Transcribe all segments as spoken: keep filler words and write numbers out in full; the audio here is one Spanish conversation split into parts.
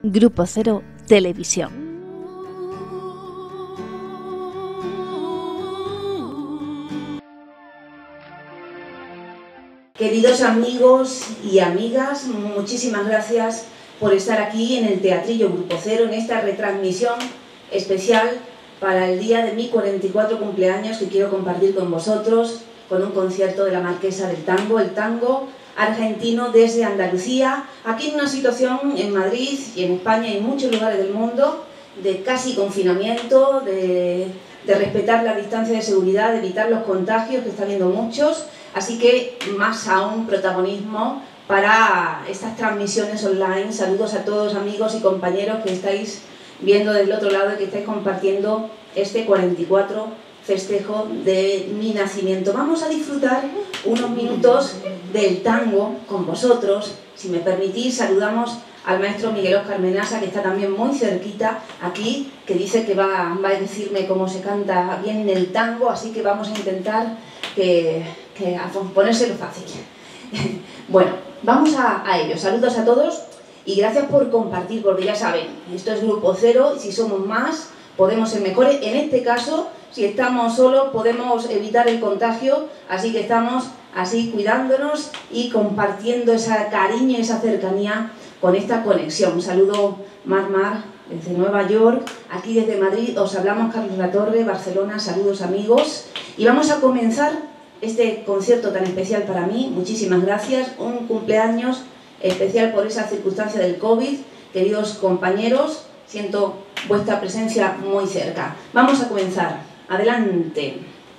Grupo Cero Televisión. Queridos amigos y amigas, muchísimas gracias por estar aquí en el Teatrillo Grupo Cero, en esta retransmisión especial para el día de mi cuarenta y cuatro cumpleaños que quiero compartir con vosotros, con un concierto de la Marquesa del Tango, el tango argentino desde Andalucía, aquí en una situación en Madrid y en España y en muchos lugares del mundo de casi confinamiento, de, de respetar la distancia de seguridad, de evitar los contagios, que está habiendo muchos, así que más aún protagonismo para estas transmisiones online. Saludos a todos amigos y compañeros que estáis viendo del otro lado y que estáis compartiendo este cuarenta y cuatro festejo de mi nacimiento. Vamos a disfrutar unos minutos del tango con vosotros. Si me permitís, saludamos al maestro Miguel Óscar Menasa, que está también muy cerquita aquí, que dice que va, va a decirme cómo se canta bien el tango, así que vamos a intentar que, que a ponérselo fácil. Bueno, vamos a, a ello. Saludos a todos y gracias por compartir, porque ya saben, esto es Grupo Cero y si somos más podemos ser mejores. En este caso, si estamos solos podemos evitar el contagio, así que estamos así cuidándonos y compartiendo ese cariño y esa cercanía con esta conexión. Un saludo Mar Mar desde Nueva York, aquí desde Madrid os hablamos Carlos Latorre, Barcelona, saludos amigos. Y vamos a comenzar este concierto tan especial para mí, muchísimas gracias, un cumpleaños especial por esa circunstancia del COVID. Queridos compañeros, siento vuestra presencia muy cerca. Vamos a comenzar. Adelante.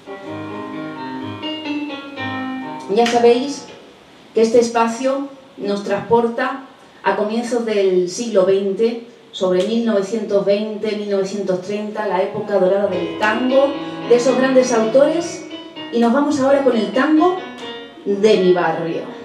Ya sabéis que este espacio nos transporta a comienzos del siglo veinte, sobre mil novecientos veinte, mil novecientos treinta, la época dorada del tango, de esos grandes autores, y nos vamos ahora con el tango de mi barrio.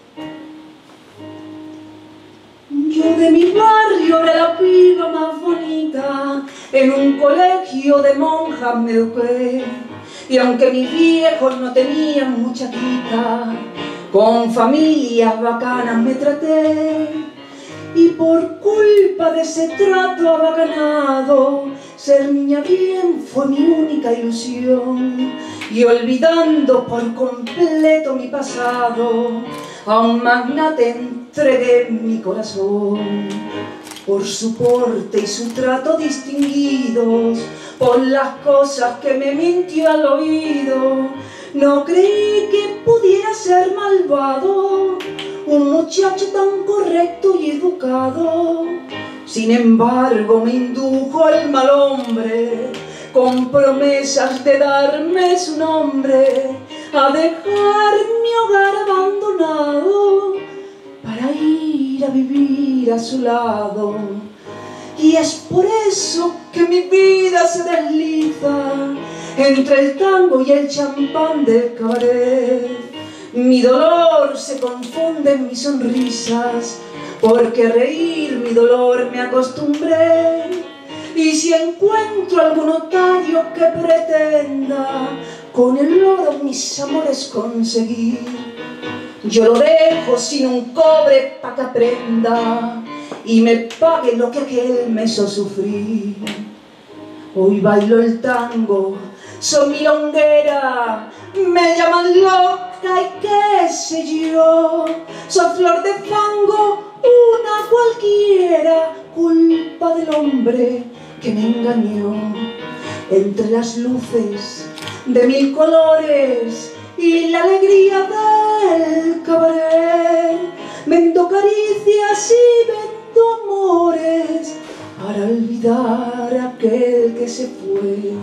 Yo de mi barrio era la piba más bonita, en un colegio de monjas me eduqué, y aunque mis viejos no tenían mucha quita, con familias bacanas me traté, y por culpa de ese trato abacanado, ser niña bien fue mi única ilusión, y olvidando por completo mi pasado, a un magnate entregué mi corazón. Por su porte y su trato distinguidos, por las cosas que me mintió al oído, no creí que pudiera ser malvado un muchacho tan correcto y educado. Sin embargo me indujo el mal hombre, con promesas de darme su nombre, a dejar mi hogar abandonado para ir a vivir a su lado. Y es por eso que mi vida se desliza entre el tango y el champán del cabaret. Mi dolor se confunde en mis sonrisas, porque a reír mi dolor me acostumbré. Y si encuentro algún notario que pretenda con el oro mis amores conseguir, yo lo dejo sin un cobre pa' que aprenda y me pague lo que aquel me hizo sufrir. Hoy bailo el tango, soy milonguera, me llaman loca y qué sé yo, soy flor de fango, una cualquiera, culpa del hombre que me engañó. Entre las luces de mil colores y la alegría del cabaret, vendo caricias y vendo amores para olvidar a aquel que se fue.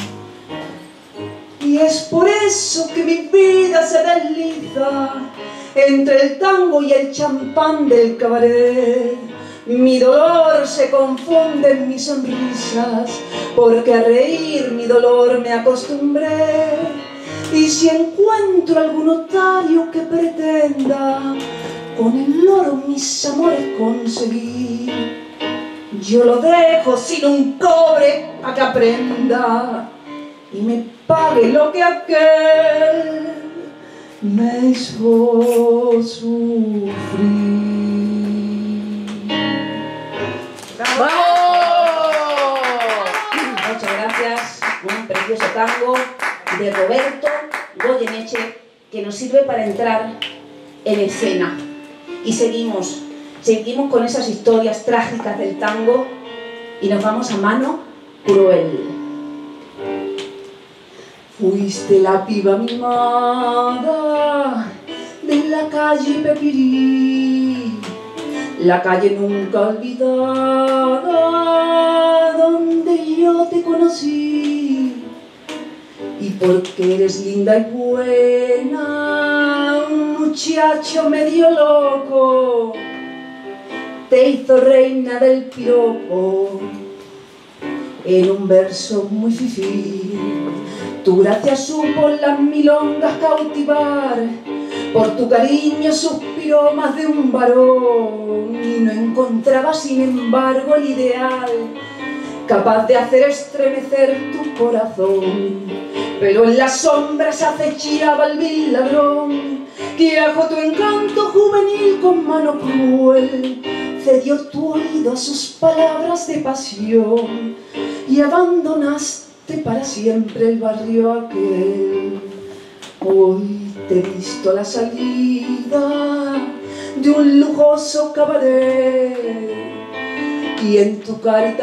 Y es por eso que mi vida se desliza entre el tango y el champán del cabaret. Mi dolor se confunde en mis sonrisas, porque a reír mi dolor me acostumbré. Y si encuentro algún notario que pretenda con el oro mis amores conseguir, yo lo dejo sin un cobre pa' que aprenda y me pague lo que aquel me hizo sufrir. ¡Bravo! Muchas gracias. Un precioso tango de Roberto Goyeneche que nos sirve para entrar en escena. Y seguimos, seguimos con esas historias trágicas del tango y nos vamos a Mano Cruel. Fuiste la piba mimada de la calle Pepirí, la calle nunca olvidada donde yo te conocí. Y porque eres linda y buena, un muchacho medio loco te hizo reina del piropo en un verso muy fifí. Tu gracia supo las milongas cautivar, por tu cariño suspiró más de un varón y no encontraba sin embargo el ideal capaz de hacer estremecer tu corazón. Pero en las sombras acechaba el vil ladrón que bajo tu encanto juvenil con mano cruel cedió tu oído a sus palabras de pasión y abandonaste para siempre el barrio aquel. Hoy te he visto a la salida de un lujoso cabaret y en tu carita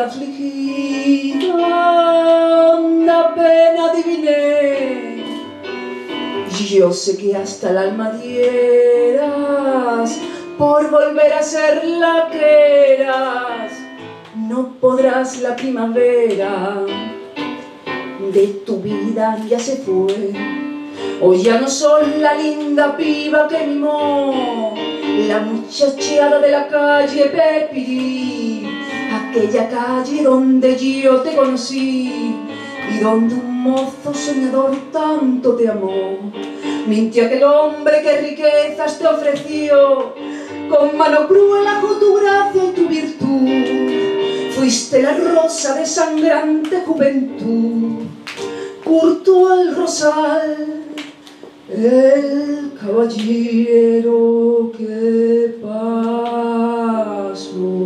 afligida una pena adiviné. Yo sé que hasta el alma dieras por volver a ser la que eras. No podrás la primavera de tu vida ya se fue. Hoy ya no soy la linda piba que mimó la muchachada de la calle Pepirí, aquella calle donde yo te conocí y donde un mozo soñador tanto te amó. Mintió aquel hombre que riquezas te ofreció, con mano cruel bajo tu gracia y tu virtud. Fuiste la rosa de sangrante juventud, curto al rosal, el caballero que pasó.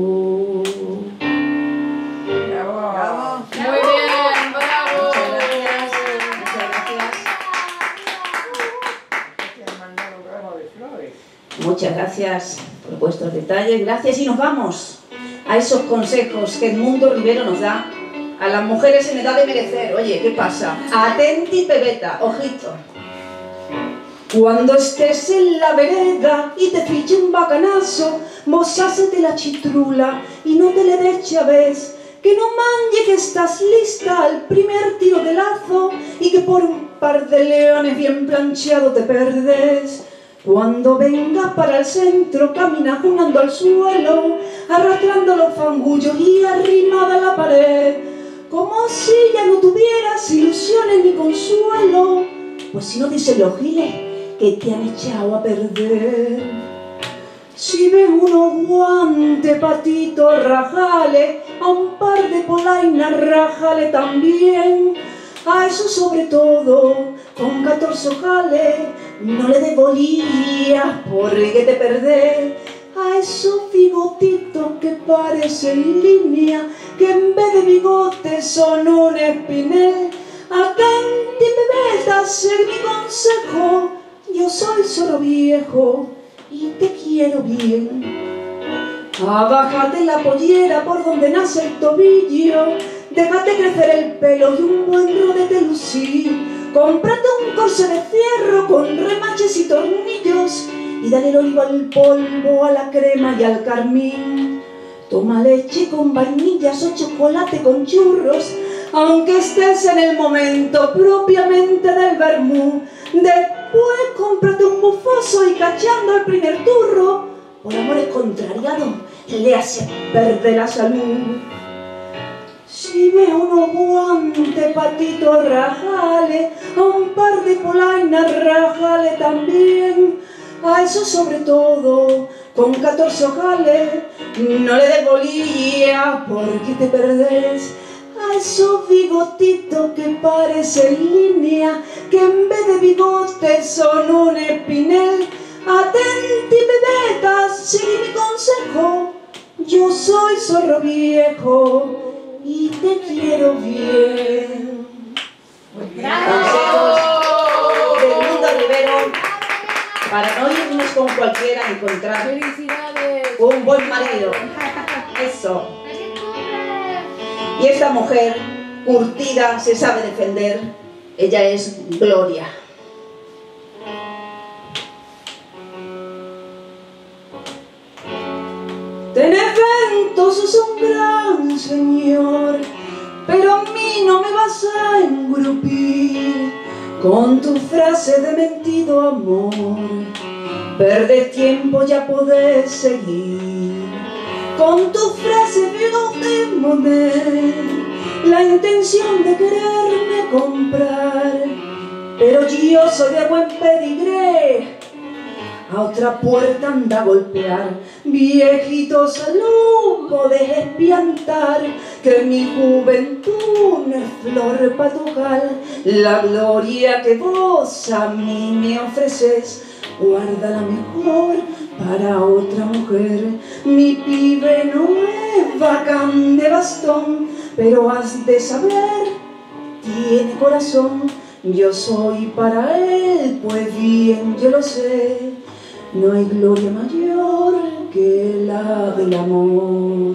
Bravo, bravo. Muy bien, bravo. Muchas gracias, muchas gracias. Muchas gracias por vuestros detalles, gracias. Y nos vamos a esos consejos que Edmundo Rivero nos da a las mujeres en edad de merecer. Oye, ¿qué pasa? Atenti, pebeta, ojito. Cuando estés en la vereda y te fiche un bacanazo, vos hacete la chitrula y no te le des chaves, que no manje que estás lista al primer tiro de lazo y que por un par de leones bien plancheado te perdes. Cuando venga para el centro, camina jugando al suelo, arrastrando los fangullos y arrimada a la pared, como si ya no tuvieras ilusiones ni consuelo. Pues si no dicen los giles que te han echado a perder. Si ves unos guantes, patitos, rajale, a un par de polainas, rajale también. A eso sobre todo, con catorce ojales, no le des bolillas porque te perdés. A esos bigotitos que parecen línea, que en vez de bigotes son un espinel. Atenti, bebeta, seguí mi consejo, yo soy solo viejo y te quiero bien. Abájate la pollera por donde nace el tobillo, déjate crecer el pelo y un buen rodete lucir. Cómprate un corsé de fierro con remaches y tornillos y dale el olivo al polvo, a la crema y al carmín. Toma leche con vainillas o chocolate con churros, aunque estés en el momento propiamente del vermú. Después cómprate un bufoso y cachando el primer turro, por amores contrariados le hace perder la salud. Si ves unos guantes, patitos, rajale, a un par de polainas, rajale también. A eso sobre todo, con catorce ojales, no le des bolilla porque te perdés. A esos bigotitos que parecen línea, que en vez de bigotes son un espinel. Atenti, bebetas, sigue mi consejo, Yo soy zorro viejo y te quiero bien. Consejos de Mundo Rivero para no irnos con cualquiera a encontrar ¡Felicidades! un buen marido. Eso. Y esta mujer, curtida, se sabe defender. Ella es Gloria. Tenefentos es un gran señor, pero a mí no me vas a engrupir con tu frase de mentido amor. Perder tiempo ya podés seguir con tu frase de moner la intención de quererme comprar, pero yo soy de buen pedigré. A otra puerta anda a golpear, viejito salud, podés espiantar que mi juventud no es flor patujal. La gloria que vos a mí me ofreces, guárdala mejor para otra mujer. Mi pibe no es bacán de bastón, pero has de saber, tiene corazón. Yo soy para él, pues bien yo lo sé. No hay gloria mayor que la del amor.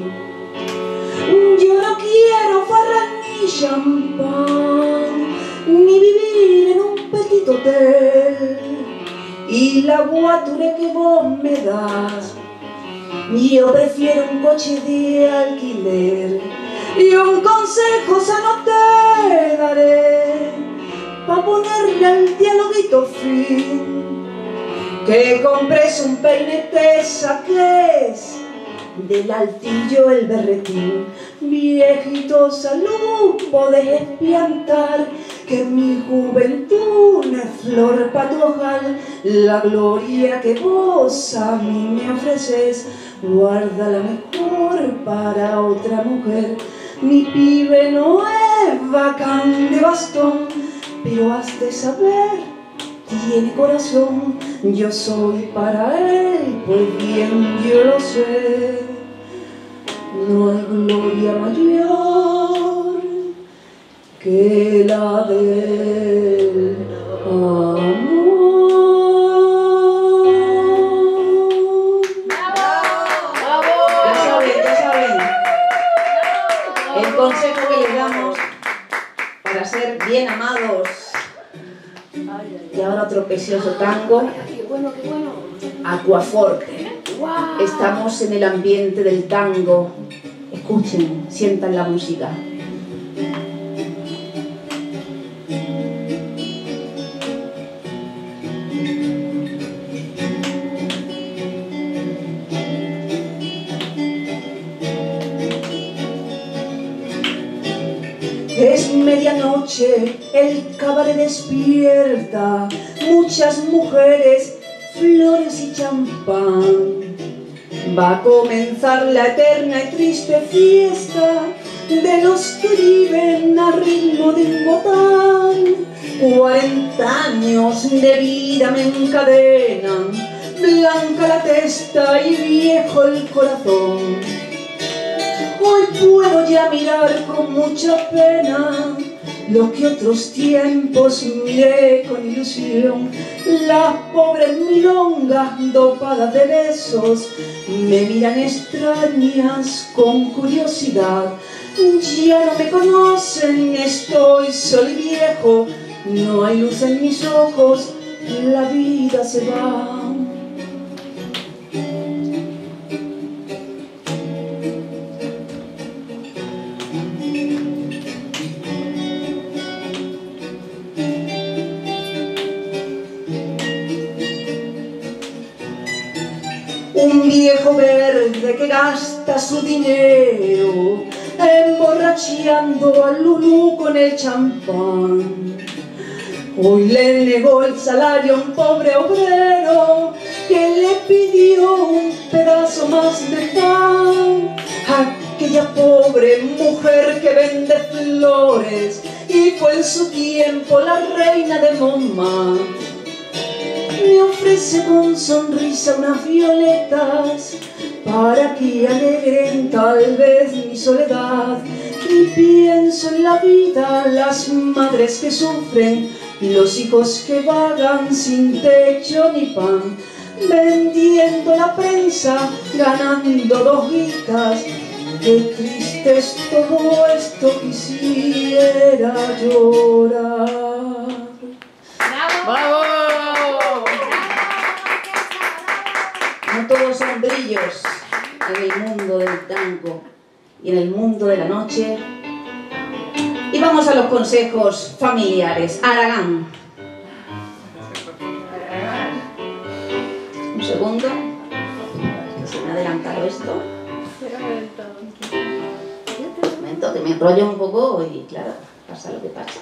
Yo no quiero farra ni champán, ni vivir en un petit hotel. Y la guature que vos me das, yo prefiero un coche de alquiler. Y un consejo sano te daré, pa' ponerle al dialoguito fin. Que compres un peine te saques del altillo el berretín. Viejito salud, podés espiantar que mi juventud no es flor pa' tu ojal. La gloria que vos a mí me ofreces, guárdala mejor para otra mujer. Mi pibe no es bacán de bastón, pero has de saber, tiene corazón. Yo soy para él, pues bien yo lo sé. No hay gloria mayor que la del amor. Ya saben, ya saben. El consejo que les damos para ser bien amados. Y ahora otro precioso tango, Aquaforte. Estamos en el ambiente del tango. Escuchen, sientan la música. Es medianoche, el cabaret despierta, muchas mujeres, flores y champán. Va a comenzar la eterna y triste fiesta de los que viven a ritmo de un botán. Cuarenta años de vida me encadenan, blanca la testa y viejo el corazón. Hoy puedo ya mirar con mucha pena lo que otros tiempos miré con ilusión. Las pobres milongas dopadas de besos me miran extrañas con curiosidad. Ya no me conocen, estoy solo y viejo, no hay luz en mis ojos, la vida se va. Un viejo verde que gasta su dinero emborracheando al Lulú con el champán. Hoy le negó el salario a un pobre obrero que le pidió un pedazo más de pan. Aquella pobre mujer que vende flores y fue en su tiempo la reina de Montmartre. Me ofrece con sonrisa unas violetas para que alegren tal vez mi soledad. Y pienso en la vida, las madres que sufren, los hijos que vagan sin techo ni pan, vendiendo la prensa, ganando dos guitas. Qué triste es todo esto, quisiera llorar. ¡Bravo! No todos son brillos en el mundo del tango y en el mundo de la noche. Y vamos a los consejos familiares. Aragán. Un segundo, que se me ha adelantado esto. Un momento, que me enrollo un poco y claro, pasa lo que pasa.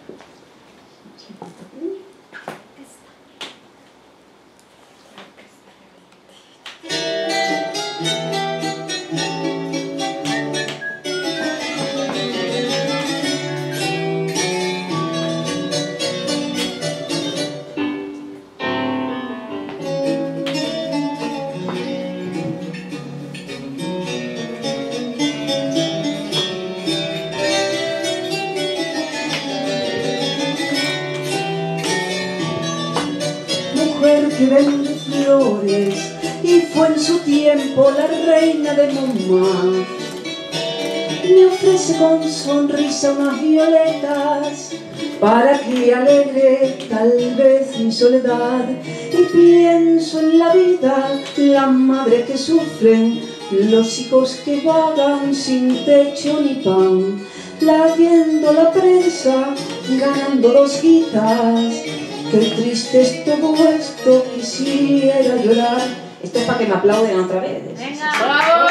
Que vende flores y fue en su tiempo la reina de Montmartre. Me ofrece con sonrisa unas violetas para que alegre tal vez mi soledad. Y pienso en la vida, las madres que sufren, los hijos que vagan sin techo ni pan, leyendo la prensa, ganando dos guitas. Qué triste es todo esto, quisiera llorar. Esto es para que me aplauden otra vez. Venga. ¡Bravo!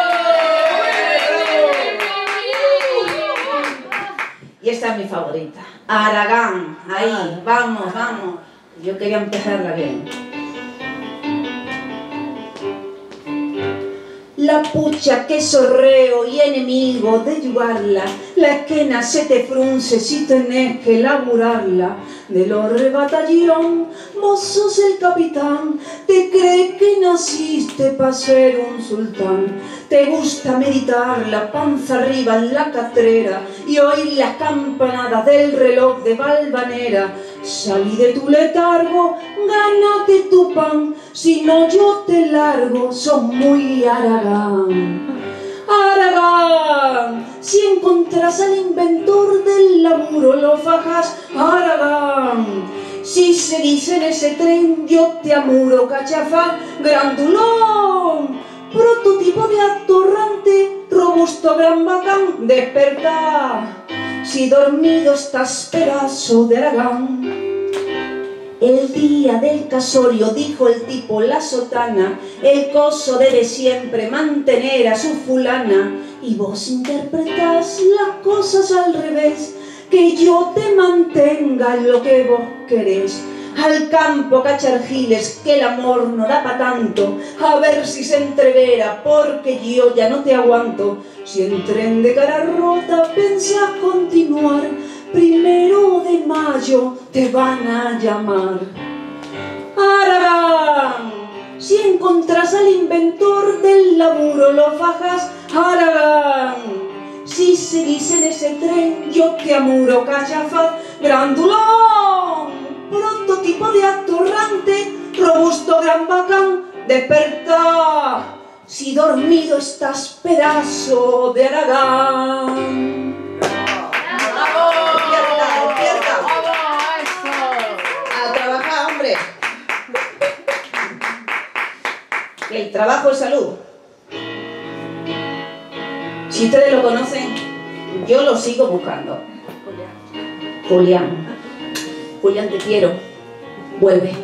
Y esta es mi favorita. Aragán. Ahí, vamos, vamos. Yo quería empezarla bien. La pucha que sorreo y enemigo de yugarla, la esquena se te frunce si tenés que laburarla. Del orre batallón, vos sos el capitán, te crees que naciste pa' ser un sultán. Te gusta meditar la panza arriba en la catrera y oír las campanadas del reloj de Valvanera. Salí de tu letargo, gánate tu pan, si no yo te largo, sos muy Aragán. Aragán, si encontrás al inventor del laburo lo fajas, Aragán. Si seguís en ese tren yo te amuro, cachafán, grandulón, prototipo de atorrante, robusto, gran bacán, despertá. Si dormido estás, pedazo de Aragán. El día del casorio, dijo el tipo, la sotana, el coso debe siempre mantener a su fulana. Y vos interpretás las cosas al revés, que yo te mantenga lo que vos querés. Al campo a cachar giles, que el amor no da pa' tanto, a ver si se entrevera, porque yo ya no te aguanto. Si en tren de cara rota pensás continuar, primero de mayo te van a llamar. Aragán, si encontrás al inventor del laburo lo fajas, Aragán. Si seguís en ese tren yo te amuro, cachafaz, grandulón, prototipo de atorrante, robusto, gran bacán, despertá. Si dormido estás, pedazo de Aragán. ¡Despierta, despierta! ¡A trabajar, hombre! El trabajo es salud. Si ustedes lo conocen, yo lo sigo buscando. Julián. Julián, te quiero. Vuelve.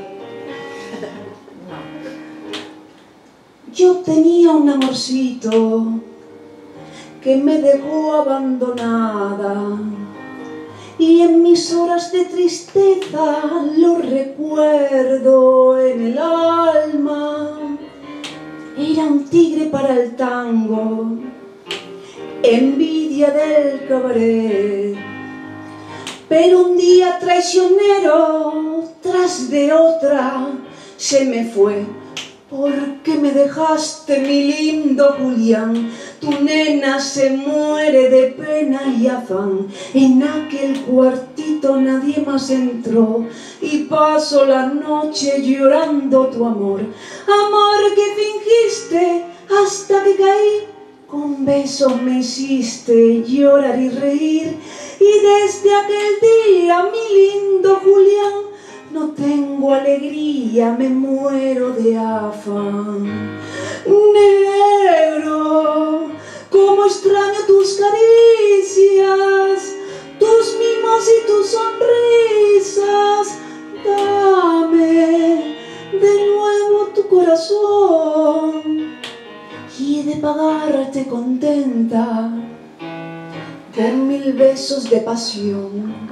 Yo tenía un amorcito que me dejó abandonada y en mis horas de tristeza lo recuerdo en el alma. Era un tigre para el tango, envidia del cabaret, pero un día traicionero tras de otra se me fue ¿por qué me dejaste, mi lindo Julián? Tu nena se muere de pena y afán. En aquel cuartito nadie más entró y paso la noche llorando tu amor. Amor que fingiste hasta que caí. Con besos me hiciste llorar y reír. Y desde aquel día, mi lindo Julián, no tengo alegría, me muero de afán. Negro, cómo extraño tus caricias, tus mimos y tus sonrisas. Dame de nuevo tu corazón y he de pagarte contenta con mil besos de pasión.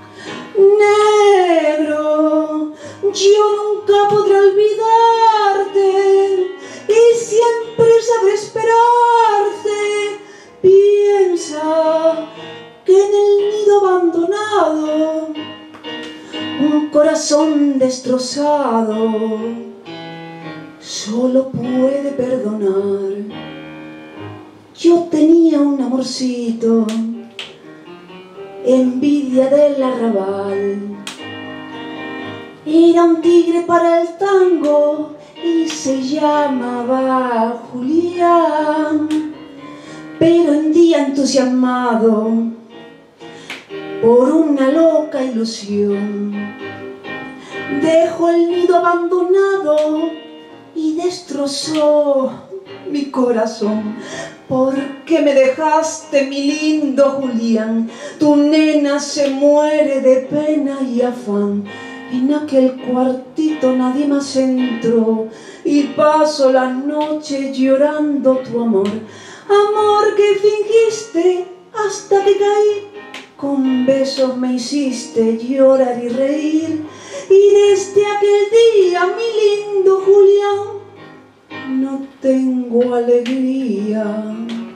Negro, yo nunca podré olvidarte y siempre sabré esperarte. Piensa que en el nido abandonado un corazón destrozado solo puede perdonar. Yo tenía un amorcito, envidia del arrabal. Era un tigre para el tango y se llamaba Julián. Pero un día entusiasmado por una loca ilusión, dejó el nido abandonado y destrozó mi corazón. ¿Por qué me dejaste, mi lindo Julián? Tu nena se muere de pena y afán. En aquel cuartito nadie más entró y paso la noche llorando tu amor. Amor que fingiste hasta que caí. Con besos me hiciste llorar y reír. Y desde aquel día, mi lindo Julián, no tengo alegría,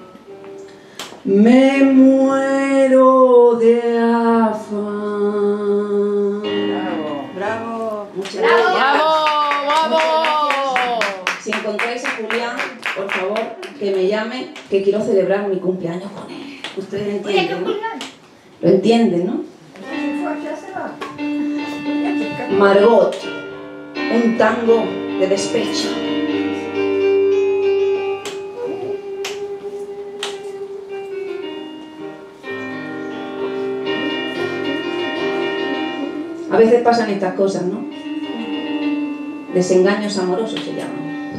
me muero de afán. Bravo, bravo, muchas bravo, gracias. bravo, bravo. Si encontráis a Julián, por favor, que me llame, que quiero celebrar mi cumpleaños con él. Ustedes entienden, ¿no? Lo entienden, ¿no? Margot, un tango de despecho. A veces pasan estas cosas, ¿no? Desengaños amorosos se llaman.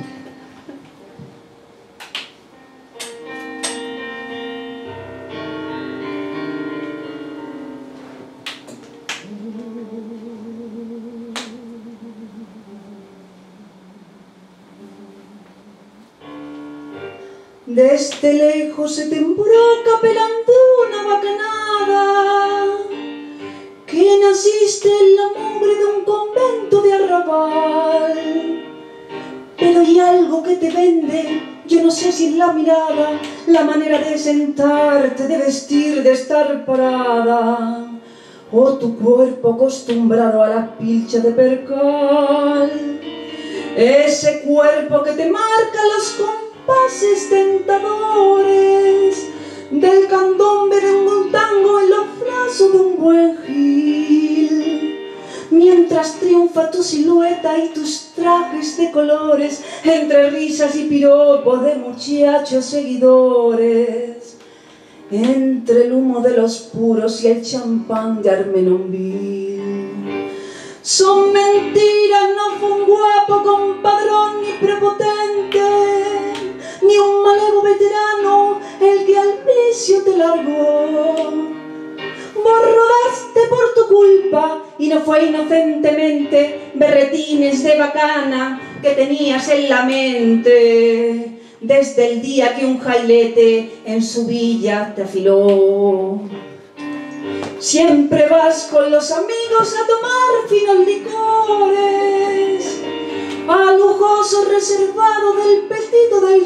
Desde lejos se te embroca pelando una bacanada, que naciste en la mugre de un convento de arrabal. Pero hay algo que te vende, yo no sé si es la mirada, la manera de sentarte, de vestir, de estar parada, o tu cuerpo acostumbrado a las pilchas de percal. Ese cuerpo que te marca los compases tentadores del candombe de un tango en los brazos de un buen gil, mientras triunfa tu silueta y tus trajes de colores entre risas y piropos de muchachos seguidores, entre el humo de los puros y el champán de Armenonville. Son mentiras, no fue un guapo compadrón ni prepotente, ni un malevo veterano el que al vicio te largó. Vos rodaste por tu culpa y no fue inocentemente berretines de bacana que tenías en la mente desde el día que un jailete en su villa te afiló. Siempre vas con los amigos a tomar finos licores, a lujoso reservado del petito del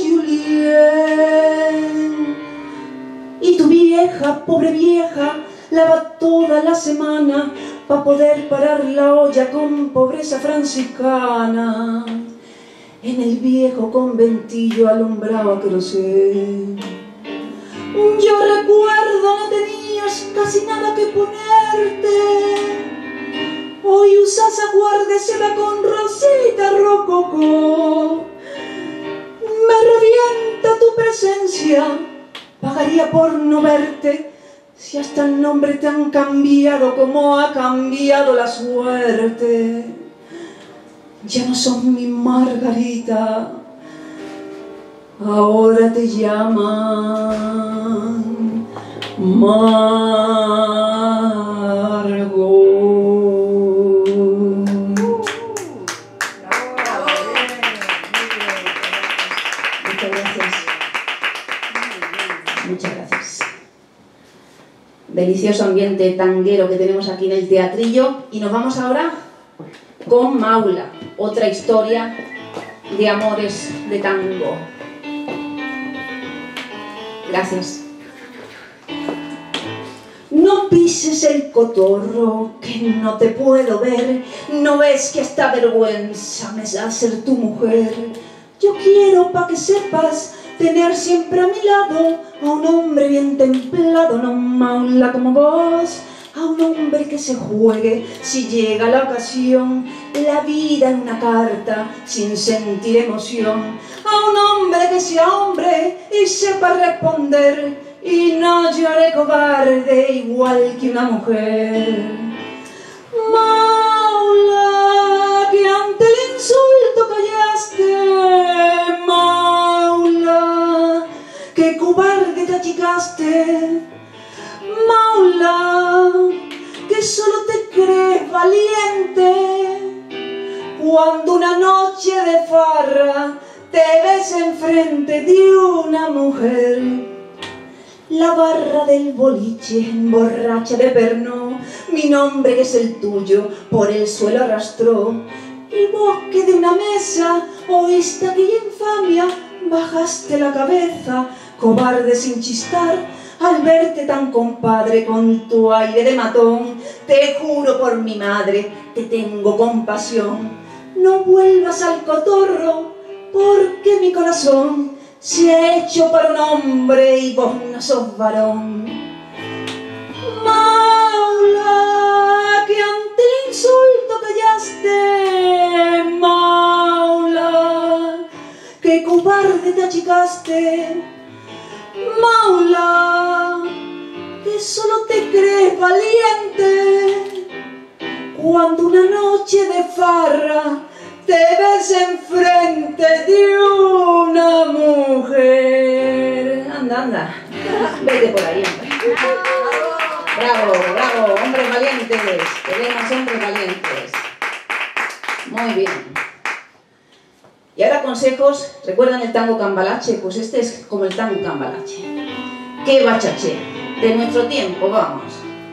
Julien. Y tu vieja, pobre vieja, lava toda la semana pa' poder parar la olla con pobreza franciscana. en el viejo conventillo alumbrado a querosén. Yo recuerdo no tenías casi nada que ponerte, hoy usas aguardesela con rosita rococó. Me revienta tu presencia, pagaría por no verte, si hasta el nombre te han cambiado como ha cambiado la suerte. Ya no sos mi Margarita, ahora te llaman Margot. Muchas gracias. Muchas gracias. Delicioso ambiente tanguero que tenemos aquí en el teatrillo. Y nos vamos ahora con Maula, otra historia de amores de tango. Gracias. No pises el cotorro, que no te puedo ver. No ves que esta vergüenza me da ser tu mujer. Yo quiero, pa' que sepas, tener siempre a mi lado a un hombre bien templado, no maula como vos. A un hombre que se juegue, si llega la ocasión, la vida en una carta, sin sentir emoción. A un hombre que sea hombre y sepa responder, y no llore cobarde igual que una mujer. Maula, que ante el insulto callaste. Maula, que cobarde te achicaste. Maula, que solo te crees valiente cuando una noche de farra te ves enfrente de una mujer. La barra del boliche, borracha de perno, mi nombre que es el tuyo, por el suelo arrastró. Y vos que de una mesa oíste aquella infamia, bajaste la cabeza, cobarde sin chistar. Al verte tan compadre con tu aire de matón, te juro por mi madre, te tengo compasión. No vuelvas al cotorro, porque mi corazón se ha hecho para un hombre y vos no sos varón. Maula, que ante el insulto callaste. Maula, que cobarde te achicaste. Maula, que solo te crees valiente cuando una noche de farra te ves enfrente de una mujer. Anda, anda, vete por ahí, hombre. Bravo, bravo, hombres valientes, queremos hombres valientes. Muy bien. Y ahora consejos. ¿Recuerdan el tango cambalache? Pues este es como el tango cambalache. ¡Qué bachache! De nuestro tiempo, vamos.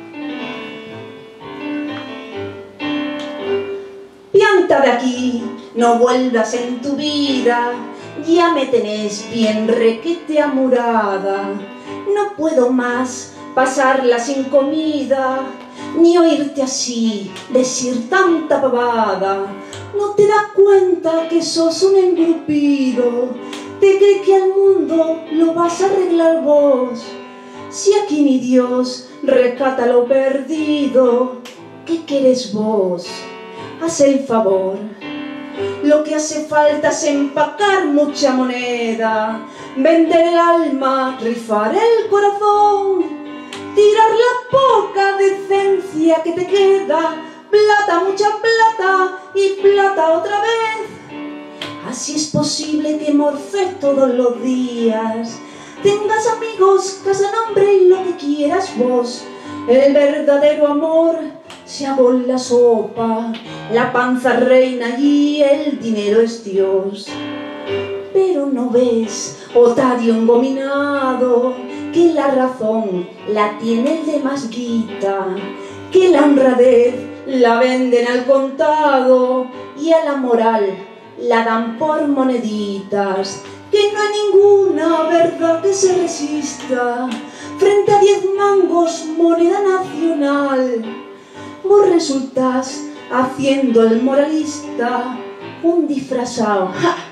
Pianta de aquí, no vuelvas en tu vida, ya me tenés bien requete amurada. No puedo más pasarla sin comida, ni oírte así decir tanta pavada. ¿No te das cuenta que sos un engrupido? ¿Te crees que al mundo lo vas a arreglar vos? Si aquí ni Dios rescata lo perdido, ¿qué querés vos? Haz el favor. Lo que hace falta es empacar mucha moneda, vender el alma, rifar el corazón, tirar la poca decencia que te queda, plata, mucha plata y plata otra vez. Así es posible que morfes todos los días, tengas amigos, casa, nombre y lo que quieras vos. El verdadero amor se hago la sopa, la panza reina y el dinero es Dios. Pero no ves, otario engominado, que la razón la tiene el de más guita, que la honradez la venden al contado y a la moral la dan por moneditas, que no hay ninguna verdad que se resista frente a diez mangos moneda nacional. Vos resultás haciendo el moralista un disfrazado, ¡ja!,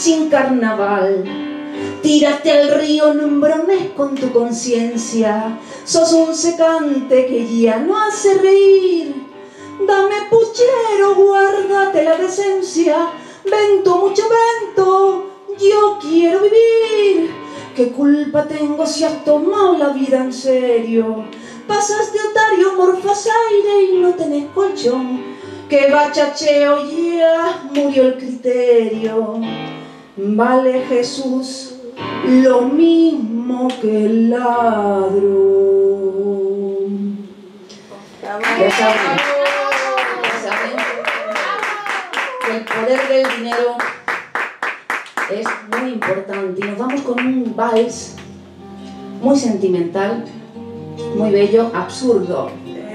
sin carnaval. Tírate al río, no embromes con tu conciencia. Sos un secante que ya no hace reír. Dame puchero, guárdate la decencia. Vento, mucho vento, yo quiero vivir. ¿Qué culpa tengo si has tomado la vida en serio? Pasas de otario, morfas aire y no tenés colchón. Que bachacheo, ya murió el criterio. Vale Jesús lo mismo que el ladrón. Ya saben, ya saben que el poder del dinero es muy importante. Y nos vamos con un vals muy sentimental, muy bello, absurdo.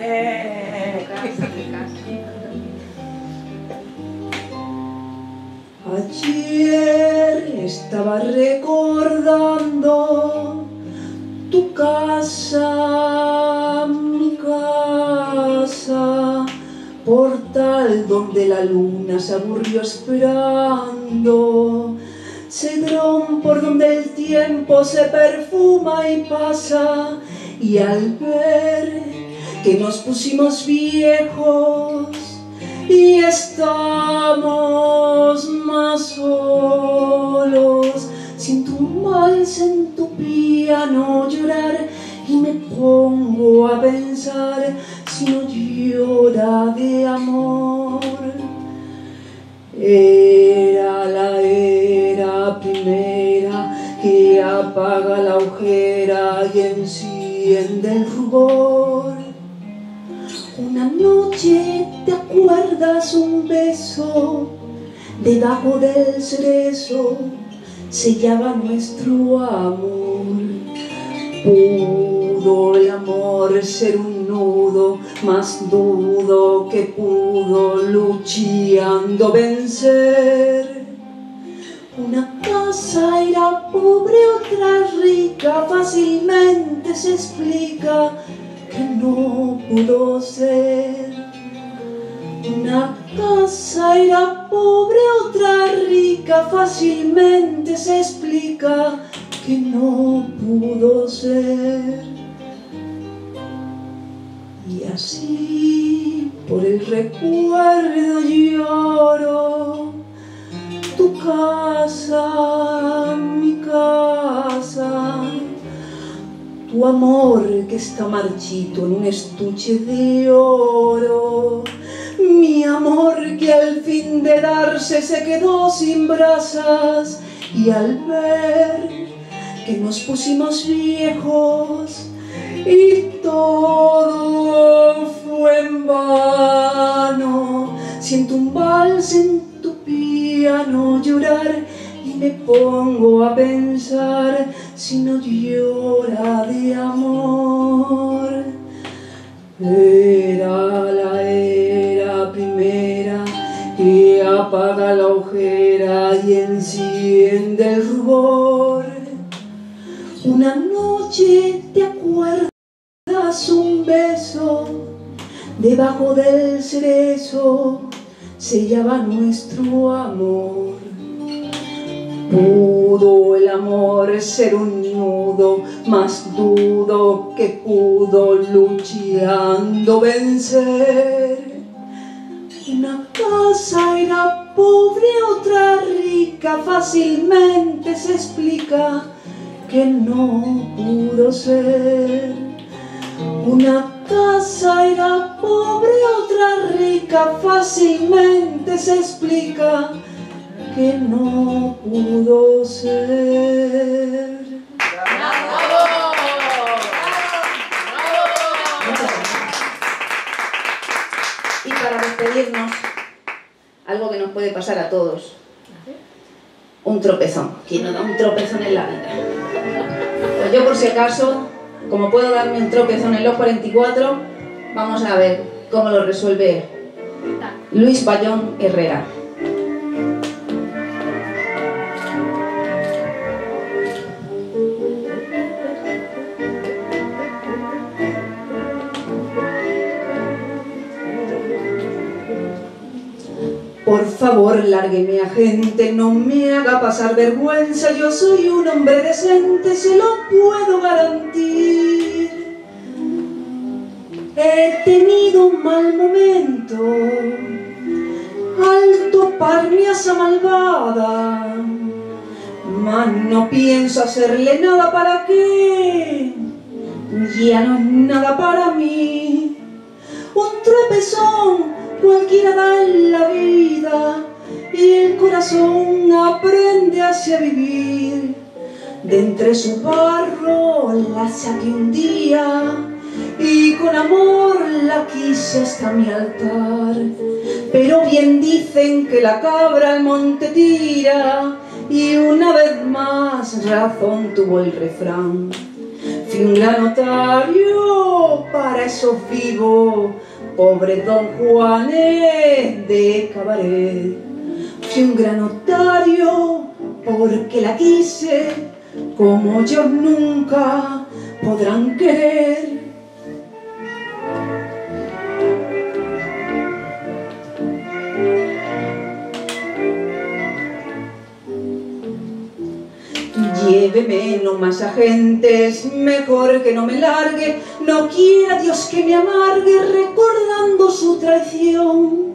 Ayer estaba recordando tu casa, mi casa, portal donde la luna se aburrió esperando, cedrón por donde el tiempo se perfuma y pasa, y al ver que nos pusimos viejos y estamos más solos, siento un vals en tu piano llorar y me pongo a pensar si no llora de amor. Era la era primera que apaga la ojera y enciende el rubor. Una noche, ¿te acuerdas? Un beso debajo del cerezo sellaba nuestro amor. Pudo el amor ser un nudo, más dudo que pudo luchando vencer. Una casa era pobre, otra rica, fácilmente se explica que no pudo ser. Una casa era pobre, otra rica, fácilmente se explica que no pudo ser. Y así por el recuerdo lloro, tu casa, mi casa, tu amor que está marchito en un estuche de oro, mi amor que al fin de darse se quedó sin brasas, y al ver que nos pusimos viejos y todo fue en vano, siento un vals en tu piano llorar y me pongo a pensar si no llora de amor. Era la era primera que apaga la ojera y enciende el rubor. Una noche, ¿te acuerdas? Un beso debajo del cerezo sellaba nuestro amor. Pudo el amor ser un nudo, más dudo que pudo luchando vencer. Una casa era pobre, otra rica, fácilmente se explica que no pudo ser. Una casa era pobre, otra rica, fácilmente se explica que no pudo ser. ¡Bravo! Y para despedirnos, algo que nos puede pasar a todos, un tropezón. ¿Quién no da un tropezón en la vida? Pues yo, por si acaso, como puedo darme un tropezón en los cuarenta y cuatro, vamos a ver cómo lo resuelve Luis Bayón Herrera. Por favor, lárgueme a gente, no me haga pasar vergüenza. Yo soy un hombre decente, se lo puedo garantir. He tenido un mal momento al toparme a esa malvada, mas no pienso hacerle nada. ¿Para qué? Ya no es nada para mí. Un tropezón cualquiera da en la vida y el corazón aprende así a vivir. De entre su barro la saqué un día y con amor la quise hasta mi altar. Pero bien dicen que la cabra al monte tira, y una vez más razón tuvo el refrán. Fui un gran notario para esos vivos, pobre don Juanes de Cabaret. Fui un gran notario porque la quise como ellos nunca podrán querer. Lléveme no más agentes, mejor que no me largue. No quiera Dios que me amargue recordando su traición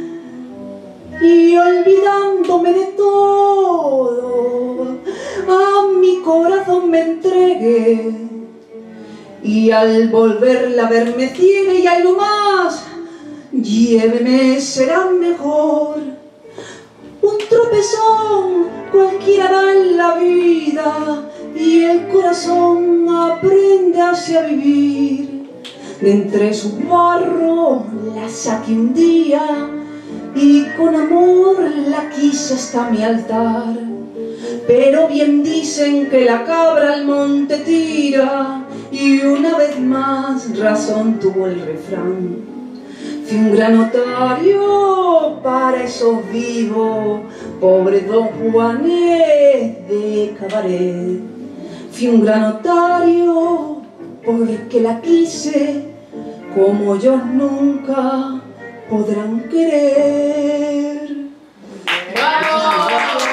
y olvidándome de todo, a mi corazón me entregue. Y al volverla a verme ciega y algo más, lléveme, será mejor. Un tropezón cualquiera da en la vida y el corazón aprende así a vivir. De entre su barro la saqué un día y con amor la quise hasta mi altar. Pero bien dicen que la cabra al monte tira, y una vez más razón tuvo el refrán. Fui un gran notario para esos vivos, pobre don Juanes de Cabaret. Fui un gran notario porque la quise como ellos nunca podrán querer. ¡Bravo!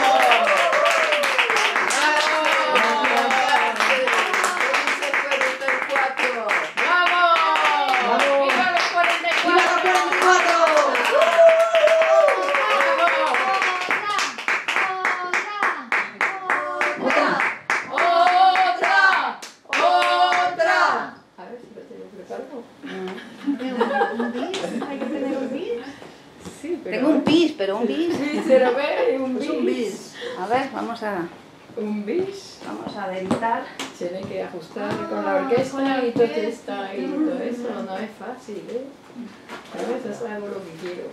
Tengo un bis, pero un bis. Pero ve, un Es bis. un bis. A ver, vamos a, Un bis. vamos a dentar. Tiene que ajustar con la orquesta y todo esto y todo eso. No es fácil, ¿eh? A veces hago lo que quiero.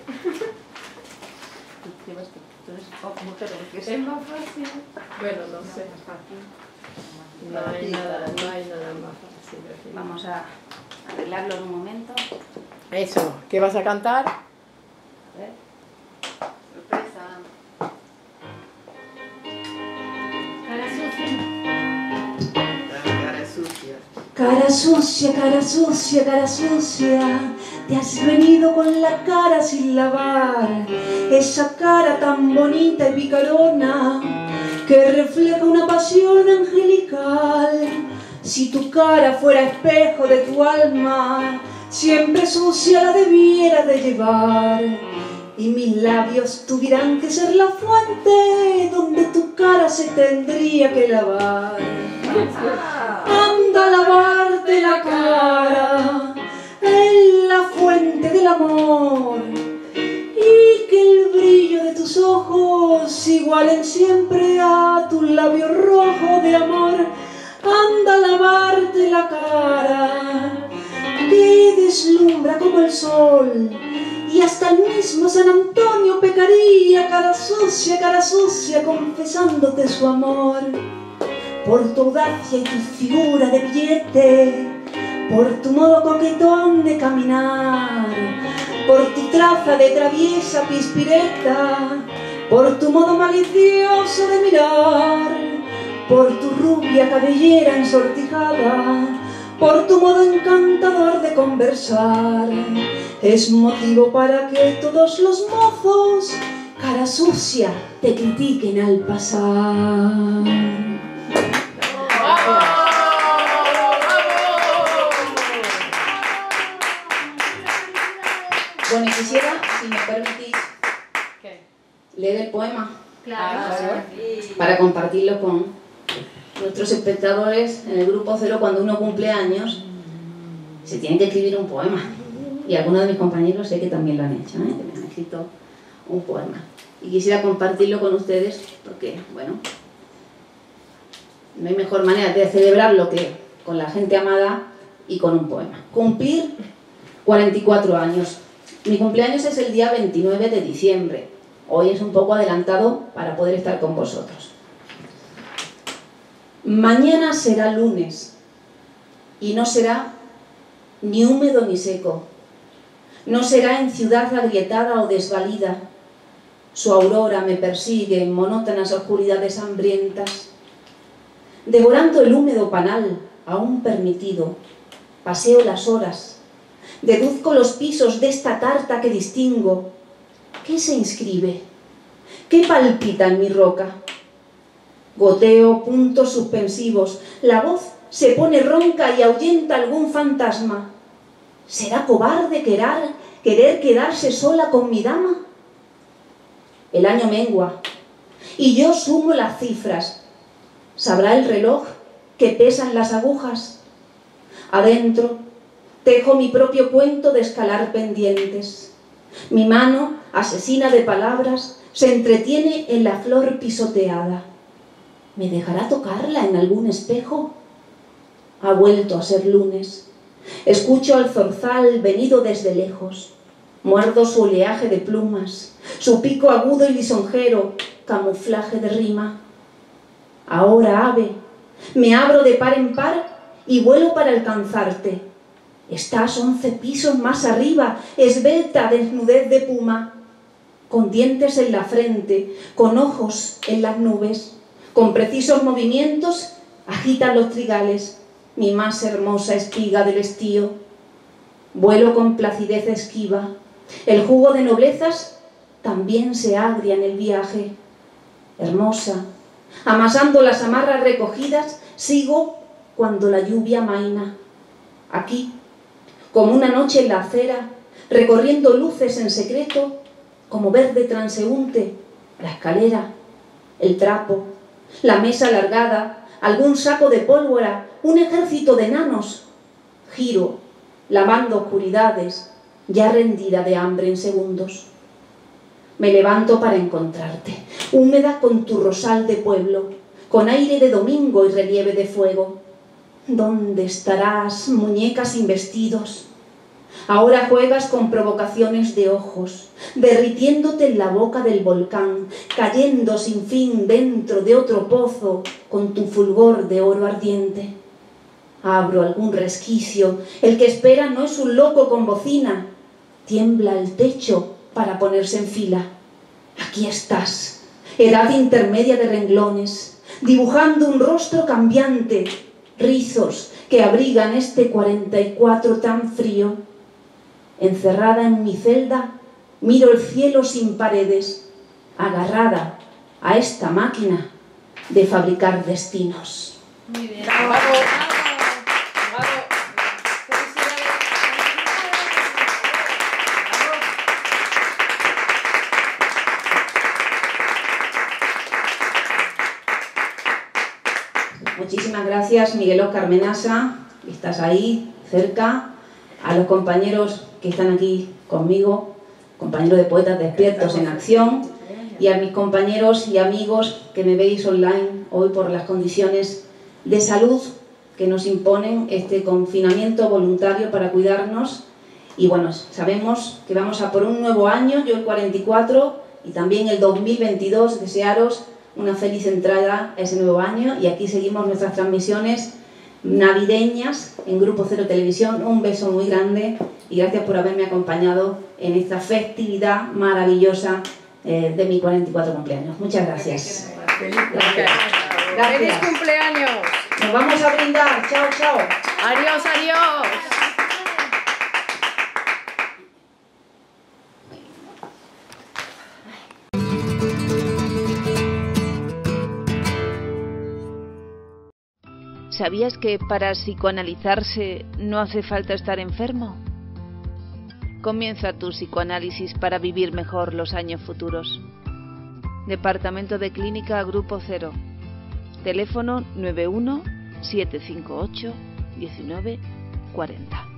Es más fácil. Bueno, no sé. No hay nada, no hay nada más fácil. Aquí. Vamos a arreglarlo en un momento. Eso, ¿qué vas a cantar? A ver. Sorpresa. Cara sucia, cara sucia, cara sucia, te has venido con la cara sin lavar, esa cara tan bonita y picarona que refleja una pasión angelical. Si tu cara fuera espejo de tu alma, siempre sucia la debiera de llevar, y mis labios tuvieran que ser la fuente donde tu cara se tendría que lavar. Anda a lavarte la cara en la fuente del amor, y que el brillo de tus ojos igualen siempre a tu labio rojo de amor. Anda a lavarte la cara que deslumbra como el sol, y hasta el mismo San Antonio pecaría, cara sucia, cara sucia, confesándote su amor. Por tu audacia y tu figura de billete, por tu modo coquetón de caminar, por tu traza de traviesa pispireta, por tu modo malicioso de mirar, por tu rubia cabellera ensortijada, por tu modo encantador de conversar, es motivo para que todos los mozos cara sucia, te critiquen al pasar. Bueno, y quisiera, si me permitís, ¿Qué? leer el poema Claro. para compartirlo con nuestros espectadores en el Grupo Cero. Cuando uno cumple años, se tiene que escribir un poema. Y algunos de mis compañeros sé que también lo han hecho, ¿eh? Que me han escrito un poema. Y quisiera compartirlo con ustedes porque, bueno, no hay mejor manera de celebrarlo que con la gente amada y con un poema. Cumplir cuarenta y cuatro años. Mi cumpleaños es el día veintinueve de diciembre. Hoy es un poco adelantado para poder estar con vosotros. Mañana será lunes y no será ni húmedo ni seco. No será en ciudad agrietada o desvalida. Su aurora me persigue en monótonas oscuridades hambrientas. Devorando el húmedo panal aún permitido, paseo las horas. Deduzco los pisos de esta tarta que distingo. ¿Qué se inscribe? ¿Qué palpita en mi roca? Goteo puntos suspensivos. La voz se pone ronca y ahuyenta algún fantasma. ¿Será cobarde querer, querer quedarse sola con mi dama? El año mengua y yo sumo las cifras. ¿Sabrá el reloj que pesan las agujas? Adentro tejo mi propio cuento de escalar pendientes. Mi mano, asesina de palabras, se entretiene en la flor pisoteada. ¿Me dejará tocarla en algún espejo? Ha vuelto a ser lunes. Escucho al zorzal venido desde lejos. Muerdo su oleaje de plumas, su pico agudo y lisonjero, camuflaje de rima. Ahora, ave, me abro de par en par y vuelo para alcanzarte. Estás once pisos más arriba, esbelta desnudez de puma, con dientes en la frente, con ojos en las nubes, con precisos movimientos agitan los trigales, mi más hermosa espiga del estío. Vuelo con placidez esquiva, el jugo de noblezas también se agria en el viaje. Hermosa, amasando las amarras recogidas, sigo cuando la lluvia amaina. Aquí, como una noche en la acera, recorriendo luces en secreto, como verde transeúnte, la escalera, el trapo, la mesa alargada, algún saco de pólvora, un ejército de enanos. Giro, lavando oscuridades, ya rendida de hambre en segundos. Me levanto para encontrarte, húmeda con tu rosal de pueblo, con aire de domingo y relieve de fuego. ¿Dónde estarás, muñeca sin vestidos? Ahora juegas con provocaciones de ojos, derritiéndote en la boca del volcán, cayendo sin fin dentro de otro pozo con tu fulgor de oro ardiente. Abro algún resquicio, el que espera no es un loco con bocina, tiembla el techo para ponerse en fila. Aquí estás, edad intermedia de renglones, dibujando un rostro cambiante, rizos que abrigan este cuarenta y cuatro tan frío. Encerrada en mi celda, miro el cielo sin paredes, agarrada a esta máquina de fabricar destinos. Muy bien. ¡Bravo! ¡Bravo! ¡Bravo! Muchísimas gracias, Miguel Óscar Menasa, que estás ahí, cerca, a los compañeros que están aquí conmigo, compañeros de Poetas Despiertos en Acción, y a mis compañeros y amigos que me veis online hoy por las condiciones de salud que nos imponen este confinamiento voluntario para cuidarnos. Y bueno, sabemos que vamos a por un nuevo año, yo el cuarenta y cuatro, y también el dos mil veintidós, desearos una feliz entrada a ese nuevo año, y aquí seguimos nuestras transmisiones navideñas en Grupo Cero Televisión. Un beso muy grande y gracias por haberme acompañado en esta festividad maravillosa eh, de mi cuarenta y cuatro cumpleaños. Muchas gracias. ¡Feliz Gracias. ¡Feliz cumpleaños! Nos vamos a brindar. Chao, chao. ¡Adiós, adiós! ¿Sabías que para psicoanalizarse no hace falta estar enfermo? Comienza tu psicoanálisis para vivir mejor los años futuros. Departamento de Clínica Grupo Cero. Teléfono nueve uno siete cinco ocho uno nueve cuarenta.